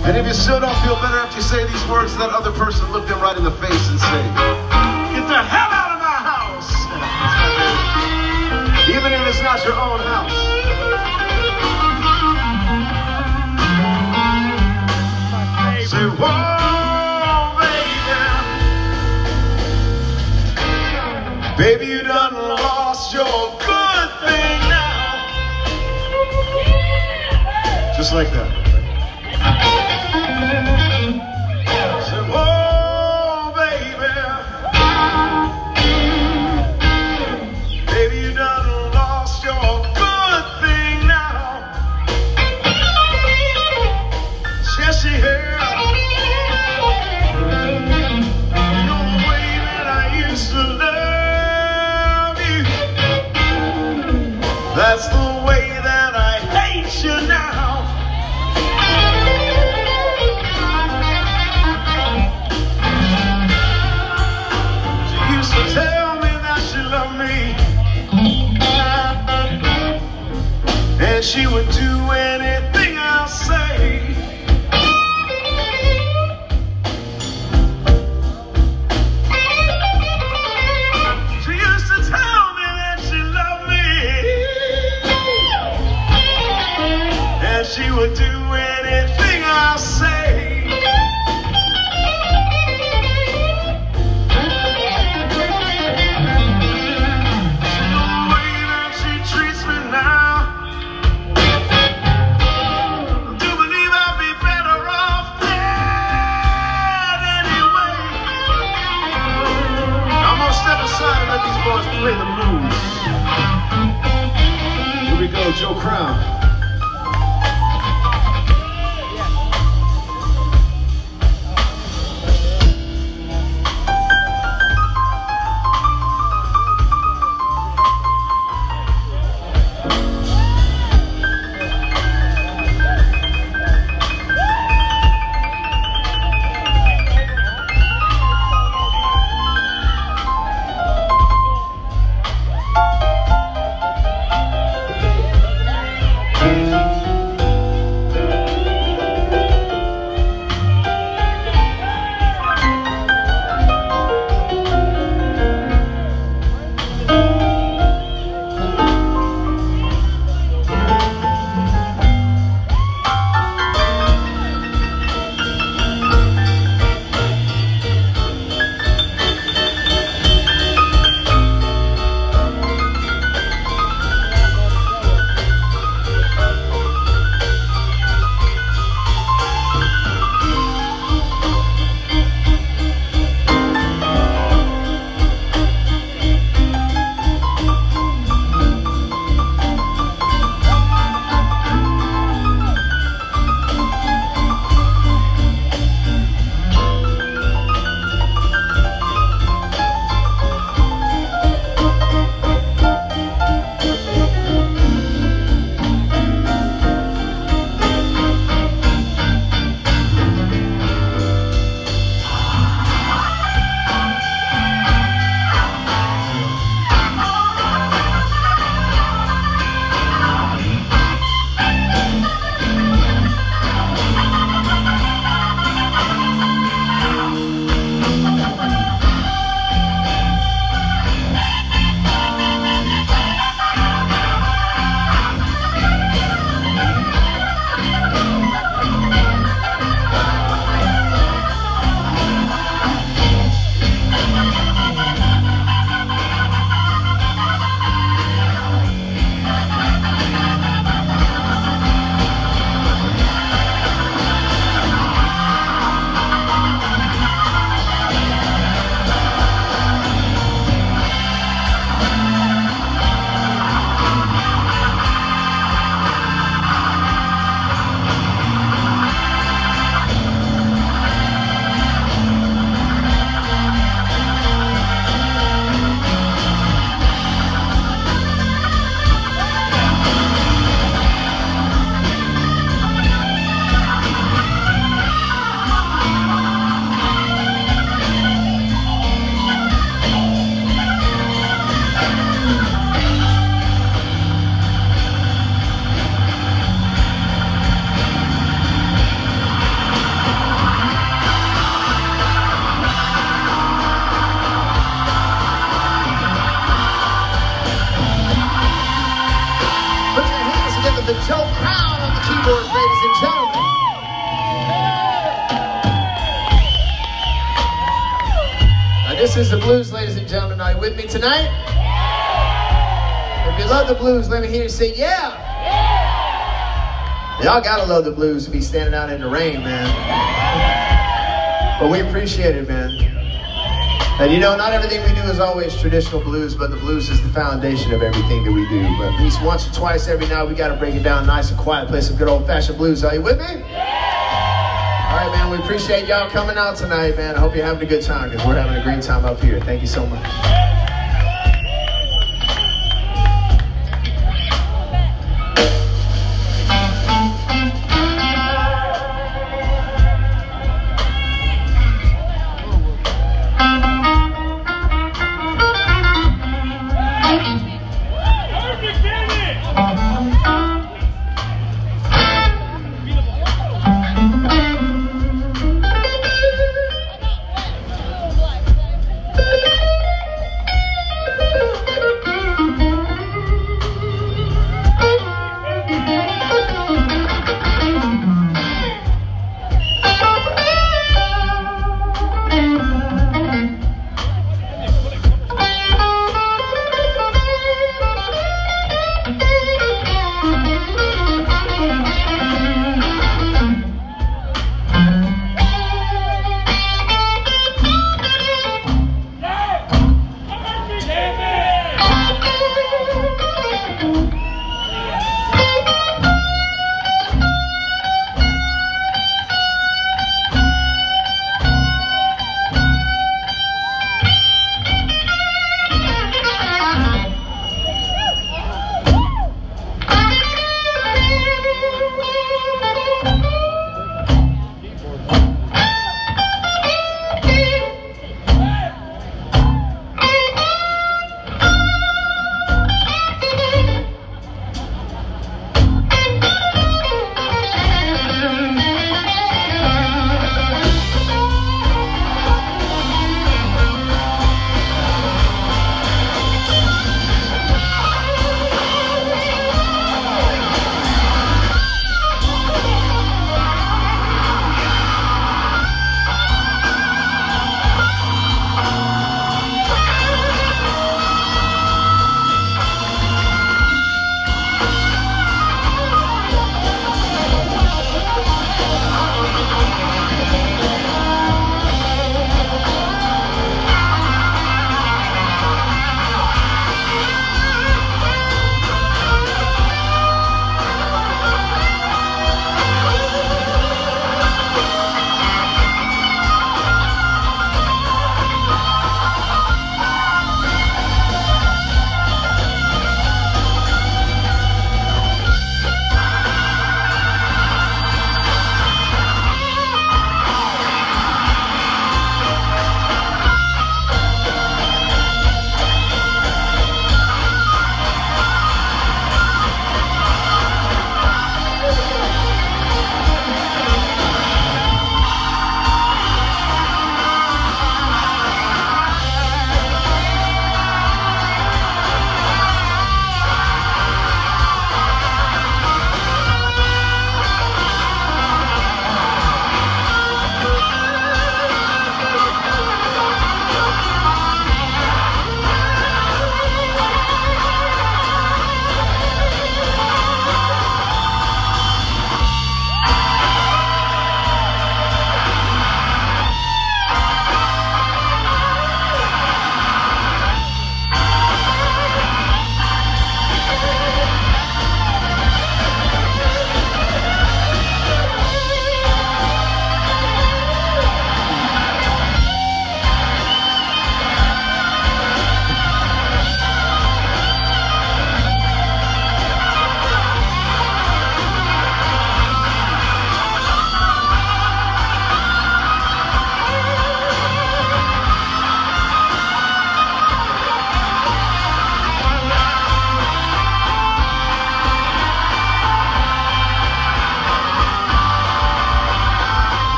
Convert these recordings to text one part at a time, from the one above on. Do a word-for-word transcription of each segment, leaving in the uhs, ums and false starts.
And if you still don't feel better after you say these words, that other person look them right in the face and say, "Get the hell out of my house!" Even if it's not your own house. Say, "Whoa, baby, baby, you done lost your good thing now." Just like that. Say, "Whoa, baby, baby, you done lost your good thing now." Yes, she has. You know the way that I used to love you, that's the way that I hate you now. Tell me that she loved me, and she would do anything I say. She used to tell me that she loved me, and she would do anything I say. Let these boys play the blues. Here we go, Joe Crown. keyboards, ladies and gentlemen. Now, this is the blues, ladies and gentlemen. Are you with me tonight? If you love the blues, let me hear you say, yeah. Y'all gotta love the blues to be standing out in the rain, man. But we appreciate it, man. And you know, not everything we do is always traditional blues, but the blues is the foundation of everything that we do. But at least once or twice every night, we gotta break it down nice and quiet, play some good old-fashioned blues. Are you with me? All right, man, we appreciate y'all coming out tonight, man. I hope you're having a good time, because we're having a great time up here. Thank you so much.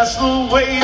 that's the way